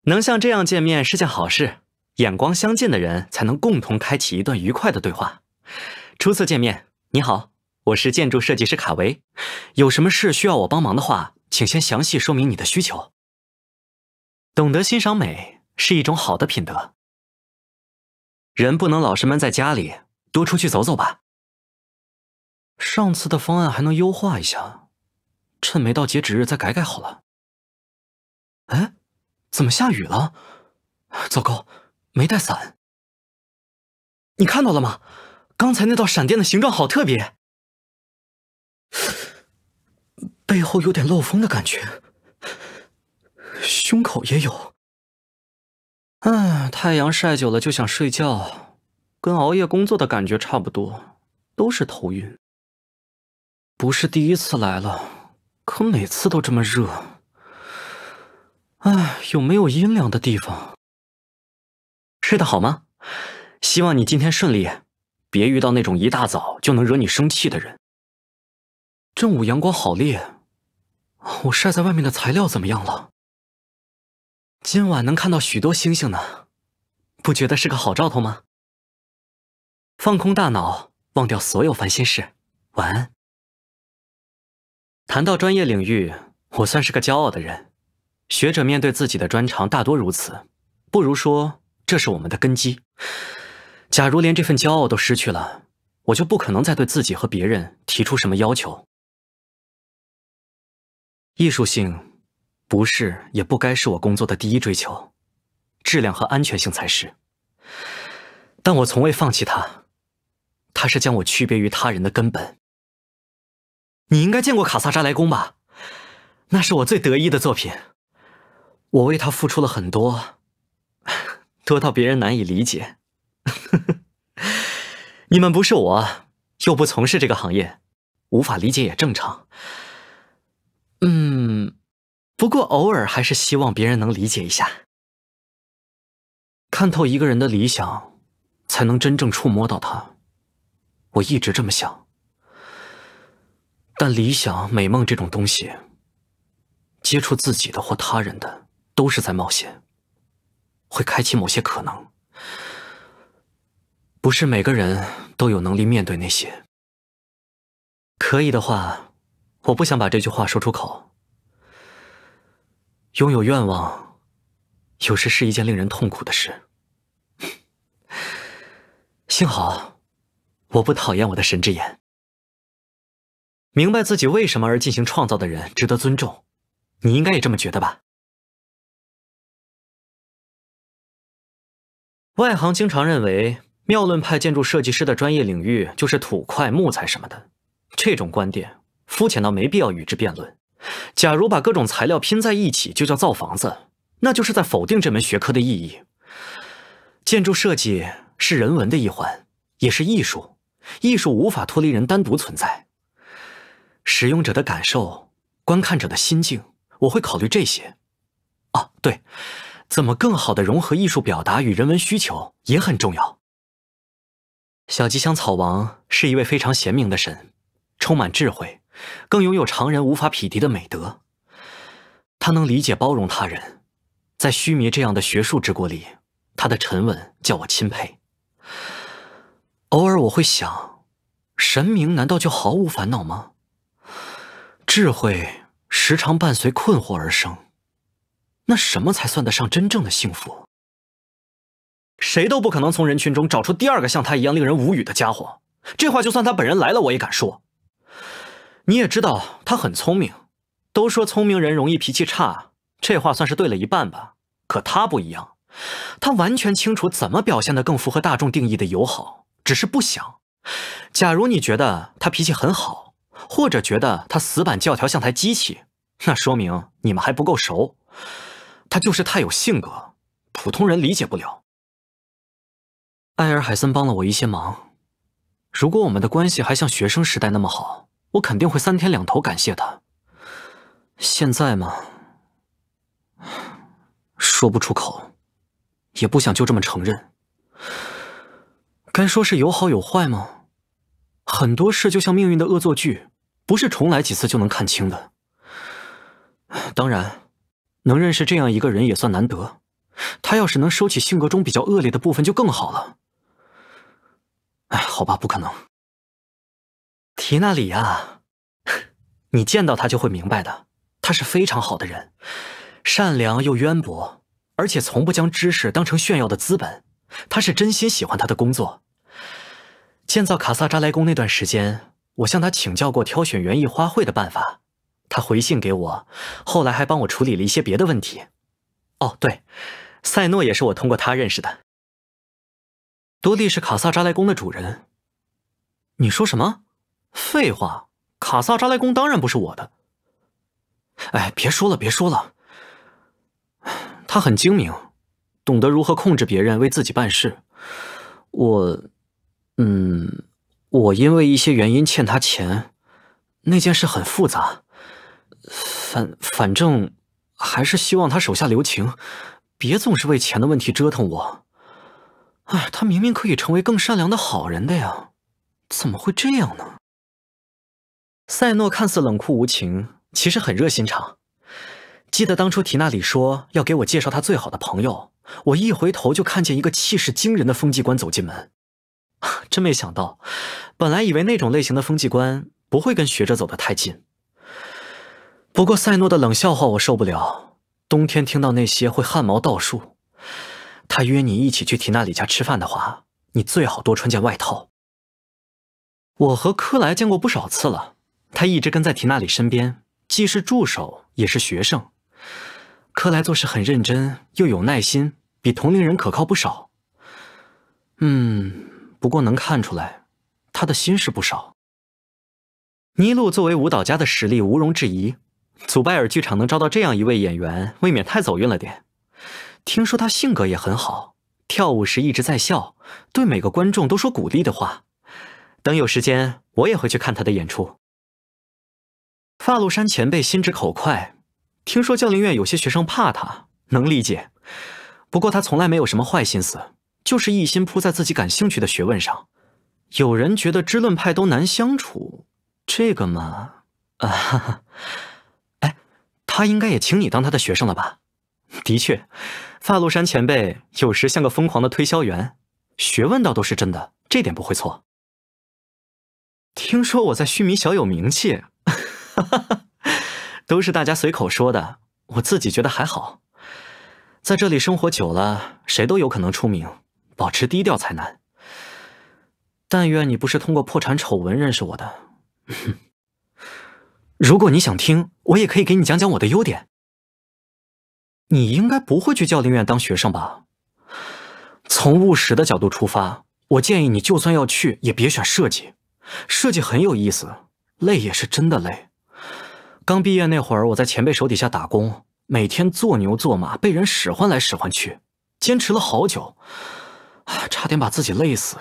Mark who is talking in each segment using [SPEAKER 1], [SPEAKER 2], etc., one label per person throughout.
[SPEAKER 1] 能像这样见面是件好事，眼光相近的人才能共同开启一段愉快的对话。初次见面，你好，我是建筑设计师卡维，有什么事需要我帮忙的话，请先详细说明你的需求。懂得欣赏美是一种好的品德。人不能老是闷在家里，多出去走走吧。上次的方案还能优化一下，趁没到截止日再改改好了。哎，怎么下雨了？糟糕，没带伞。你看到了吗？刚才那道闪电的形状好特别，背后有点漏风的感觉，胸口也有。太阳晒久了就想睡觉，跟熬夜工作的感觉差不多，都是头晕。不是第一次来了，可每次都这么热。有没有阴凉的地方？睡得好吗？希望你今天顺利，别遇到那种一大早就能惹你生气的人。正午阳光好烈，我晒在外面的材料怎么样了？今晚能看到许多星星呢，不觉得是个好兆头吗？放空大脑，忘掉所有烦心事，晚安。谈到专业领域，我算是个骄傲的人。学者面对自己的专长大多如此，不如说这是我们的根基。假如连这份骄傲都失去了，我就不可能再对自己和别人提出什么要求。艺术性不是也不该是我工作的第一追求，质量和安全性才是。但我从未放弃它，它是将我区别于他人的根本。你应该见过卡萨扎莱宫吧？那是我最得意的作品，我为它付出了很多，多到别人难以理解。你们不是我，又不从事这个行业，无法理解也正常。不过偶尔还是希望别人能理解一下。看透一个人的理想，才能真正触摸到他。我一直这么想。但理想、美梦这种东西，接触自己的或他人的，都是在冒险，会开启某些可能。不是每个人都有能力面对那些。可以的话，我不想把这句话说出口。拥有愿望，有时是一件令人痛苦的事。幸好，我不讨厌我的神之眼。明白自己为什么而进行创造的人值得尊重，你应该也这么觉得吧？外行经常认为，妙论派建筑设计师的专业领域就是土块、木材什么的，这种观点肤浅到没必要与之辩论。假如把各种材料拼在一起就叫造房子，那就是在否定这门学科的意义。建筑设计是人文的一环，也是艺术，艺术无法脱离人单独存在。使用者的感受，观看者的心境，我会考虑这些。对，怎么更好地融合艺术表达与人文需求也很重要。小吉祥草王是一位非常贤明的神，充满智慧，更拥有常人无法匹敌的美德。他能理解包容他人，在须弥这样的学术之国里，他的沉稳叫我钦佩。偶尔我会想，神明难道就毫无烦恼吗？智慧时常伴随困惑而生，那什么才算得上真正的幸福？谁都不可能从人群中找出第二个像他一样令人无语的家伙，这话就算他本人来了我也敢说。你也知道他很聪明，都说聪明人容易脾气差，这话算是对了一半吧。可他不一样，他完全清楚怎么表现得更符合大众定义的友好，只是不想。假如你觉得他脾气很好，或者觉得他死板教条像台机器，那说明你们还不够熟。他就是太有性格，普通人理解不了。艾尔海森帮了我一些忙，如果我们的关系还像学生时代那么好，我肯定会3天2头感谢他。现在嘛，说不出口，也不想就这么承认。该说是有好有坏吗？很多事就像命运的恶作剧，不是重来几次就能看清的。当然，能认识这样一个人也算难得， 他要是能收起性格中比较恶劣的部分就更好了。哎，好吧，不可能。缇娜里亚，你见到他就会明白的，他是非常好的人，善良又渊博，而且从不将知识当成炫耀的资本。他是真心喜欢他的工作。建造卡萨扎莱宫那段时间，我向他请教过挑选园艺花卉的办法，他回信给我，后来还帮我处理了一些别的问题。哦，对，赛诺也是我通过他认识的。多利是卡萨扎莱宫的主人。你说什么？废话，卡萨扎莱宫当然不是我的。哎，别说了，别说了。他很精明，懂得如何控制别人为自己办事。我因为一些原因欠他钱，那件事很复杂。反正还是希望他手下留情，别总是为钱的问题折腾我。哎，他明明可以成为更善良的好人的呀，怎么会这样呢？赛诺看似冷酷无情，其实很热心肠。记得当初缇娜里说要给我介绍他最好的朋友，我一回头就看见一个气势惊人的风纪官走进门。真没想到，本来以为那种类型的风纪官不会跟学者走得太近。不过赛诺的冷笑话我受不了，冬天听到那些会汗毛倒竖。他约你一起去缇娜里家吃饭的话，你最好多穿件外套。我和科莱见过不少次了，他一直跟在缇娜里身边，既是助手也是学生。科莱做事很认真又有耐心，比同龄人可靠不少。不过能看出来，他的心事不少。尼禄作为舞蹈家的实力毋庸置疑，祖拜尔剧场能招到这样一位演员，未免太走运了点。听说他性格也很好，跳舞时一直在笑，对每个观众都说鼓励的话。等有时间，我也会去看他的演出。发露山前辈心直口快，听说教龄院有些学生怕他，能理解。不过他从来没有什么坏心思，就是一心扑在自己感兴趣的学问上。有人觉得支论派都难相处，这个嘛，哎，他应该也请你当他的学生了吧？的确，发露山前辈有时像个疯狂的推销员，学问倒都是真的，这点不会错。听说我在须弥小有名气，都是大家随口说的，我自己觉得还好。在这里生活久了，谁都有可能出名，保持低调才难。但愿你不是通过破产丑闻认识我的。如果你想听，我也可以给你讲讲我的优点。你应该不会去教龄院当学生吧？从务实的角度出发，我建议你就算要去，也别选设计。设计很有意思，累也是真的累。刚毕业那会儿，我在前辈手底下打工，每天做牛做马，被人使唤来使唤去，坚持了好久，差点把自己累死。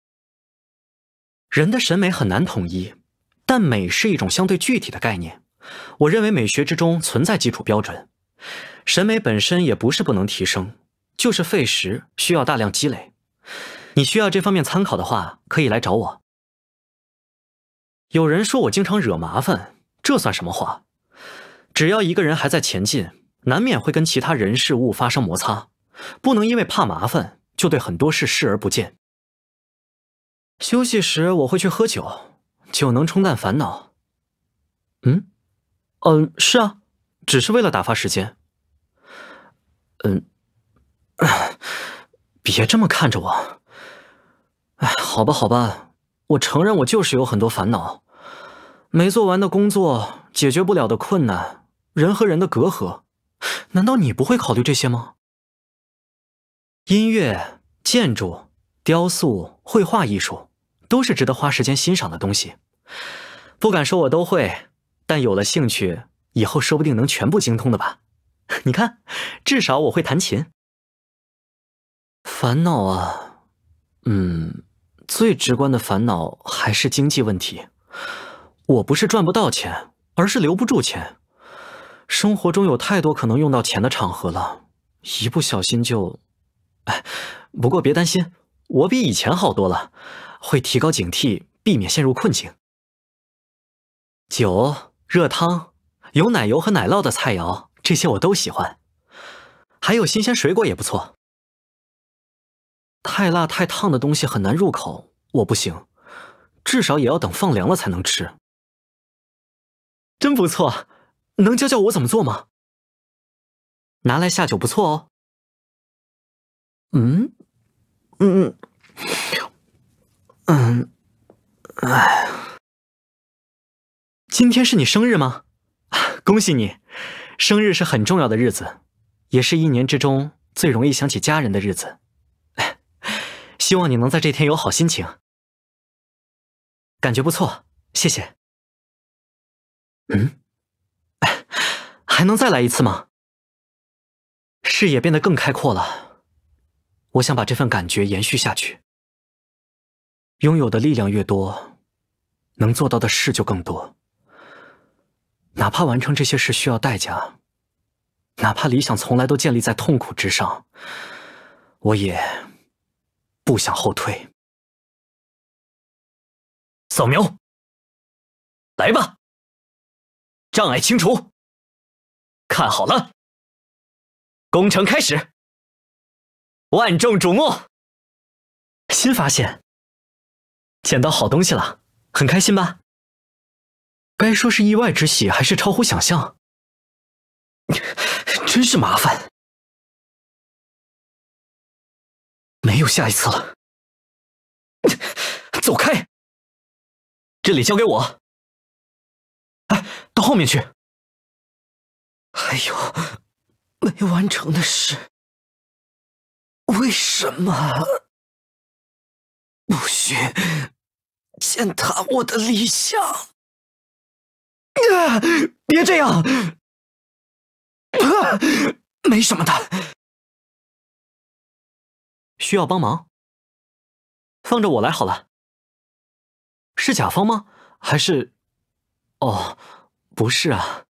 [SPEAKER 1] 人的审美很难统一，但美是一种相对具体的概念。我认为美学之中存在基础标准，审美本身也不是不能提升，就是费时，需要大量积累。你需要这方面参考的话，可以来找我。有人说我经常惹麻烦，这算什么话？只要一个人还在前进，难免会跟其他人事物发生摩擦，不能因为怕麻烦就对很多事视而不见。休息时我会去喝酒，酒能冲淡烦恼。是啊，只是为了打发时间。别这么看着我。好吧，好吧，我承认我就是有很多烦恼，没做完的工作，解决不了的困难，人和人的隔阂。难道你不会考虑这些吗？音乐、建筑、雕塑、绘画艺术，都是值得花时间欣赏的东西。不敢说我都会，但有了兴趣，以后说不定能全部精通的吧。你看，至少我会弹琴。烦恼啊，最直观的烦恼还是经济问题。我不是赚不到钱，而是留不住钱。生活中有太多可能用到钱的场合了，一不小心就……不过别担心，我比以前好多了，会提高警惕，避免陷入困境。酒、热汤、有奶油和奶酪的菜肴，这些我都喜欢。 还有新鲜水果也不错。太辣太烫的东西很难入口，我不行，至少也要等放凉了才能吃。真不错，能教教我怎么做吗？拿来下酒不错哦。今天是你生日吗？恭喜你，生日是很重要的日子，也是一年之中最容易想起家人的日子。希望你能在这天有好心情。感觉不错，谢谢。还能再来一次吗？视野变得更开阔了，我想把这份感觉延续下去。拥有的力量越多，能做到的事就更多。哪怕完成这些事需要代价，哪怕理想从来都建立在痛苦之上，我也不想后退。扫描，来吧，障碍清除，看好了，工程开始，万众瞩目。新发现，捡到好东西了，很开心吧？该说是意外之喜，还是超乎想象？真是麻烦，没有下一次了。走开，这里交给我。哎，到后面去。还有没完成的事，为什么不许践踏我的理想？别这样！没什么的。需要帮忙？放着我来好了。是甲方吗？还是……哦，不是啊。